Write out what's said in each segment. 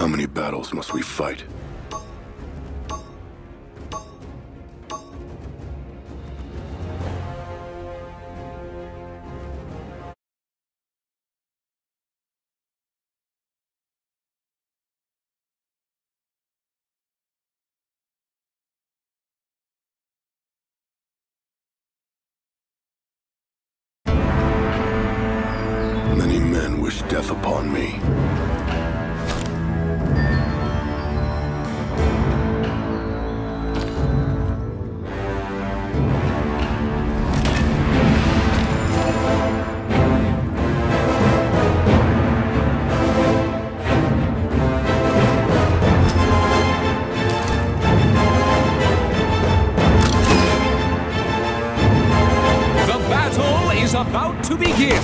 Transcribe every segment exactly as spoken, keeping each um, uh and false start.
How many battles must we fight? Many men wish death upon me. The battle is about to begin.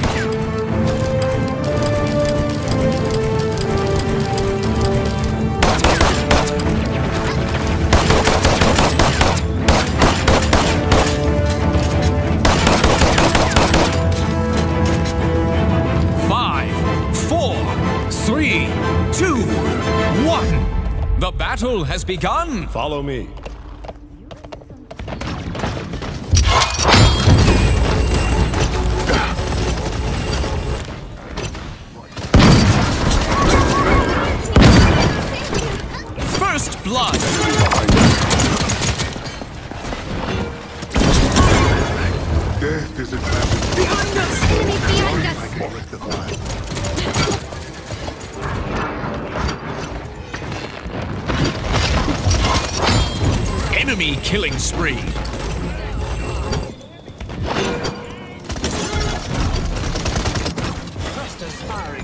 Three, two, one. The battle has begun. Follow me. First blood. Death is advancing. Behind us! Enemy behind us! I can break the flag. Enemy killing spree. Clusters firing.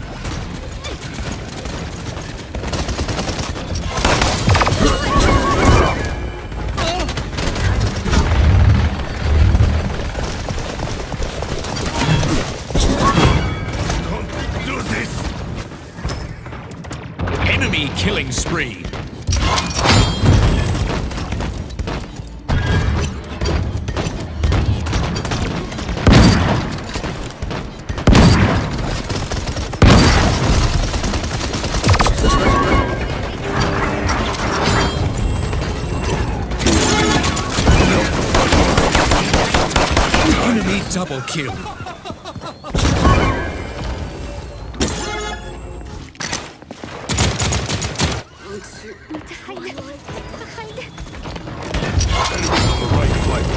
Don't do this! Enemy killing spree. Enemy double kill. Behind! Behind! Enemies on the right flank.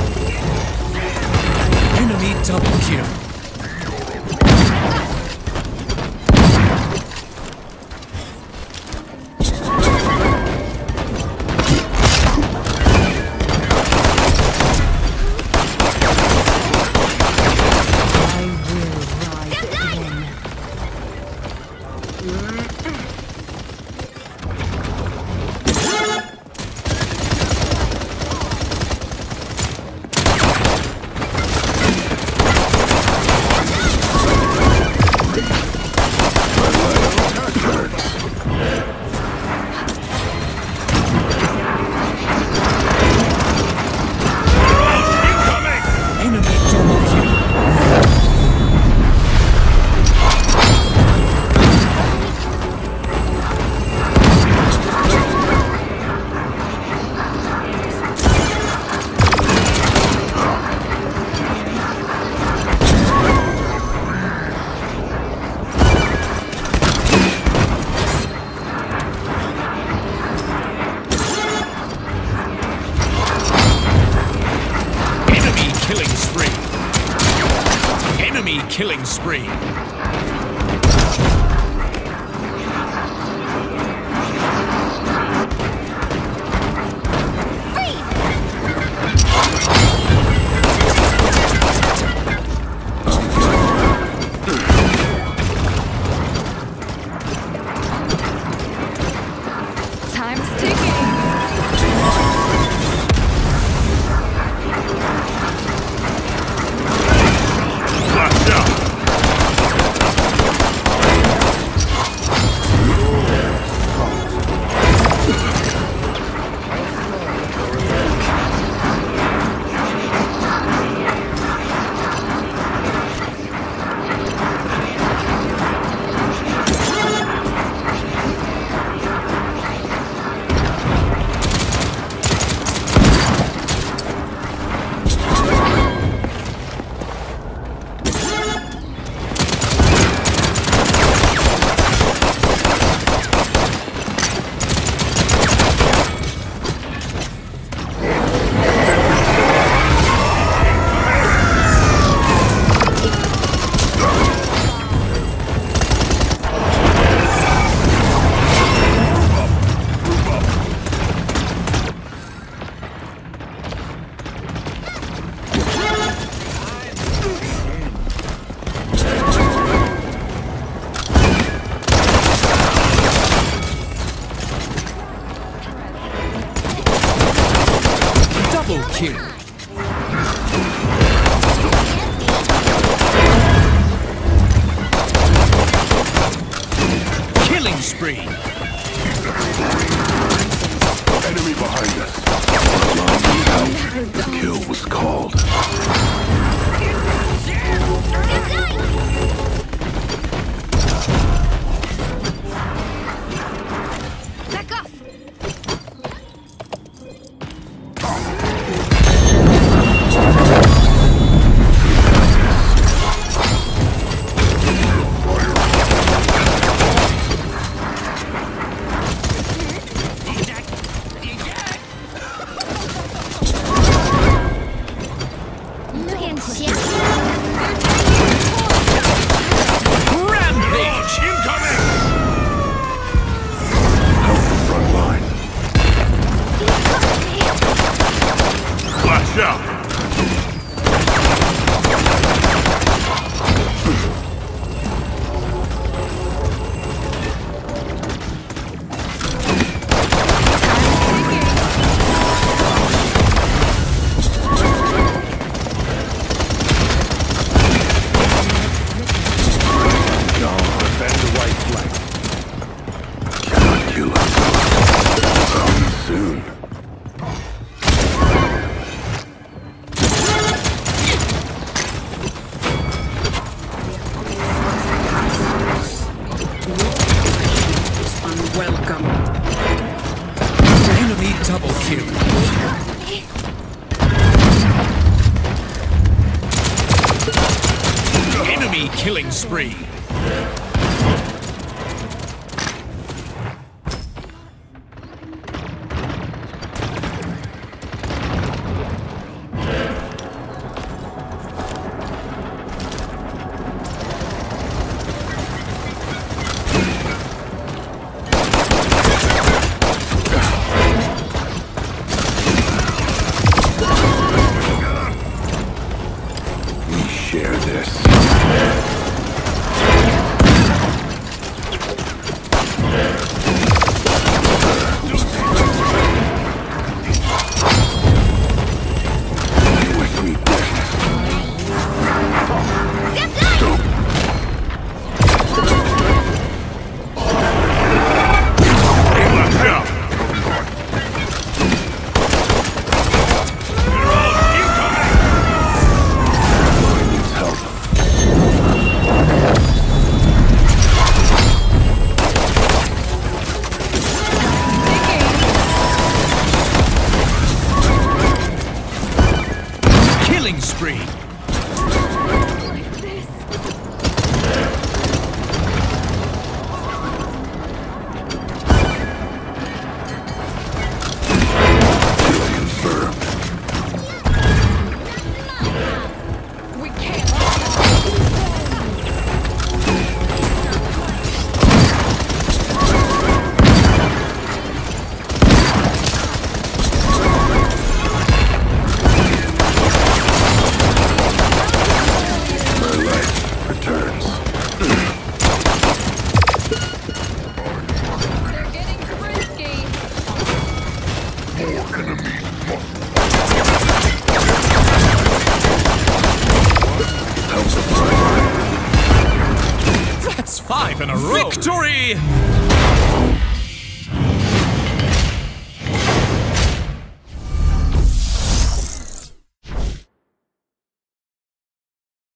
Enemy double kill. Killing spree. Time's ticking. Blast out! kill. Killing spree. Enemy behind us. The kill was called. Back off! Rampage. Incoming! Help the front line. Flash out! Defend the right flank. Cannot kill us. Come soon. Unwelcome. Enemy double kill. Enemy killing spree. We share this. With me, Flash out! Needs help. Killing spree. Confirmed. We can't. My life returns. They're getting frisky. More enemies. Help the front line. That's five in a row. Victory!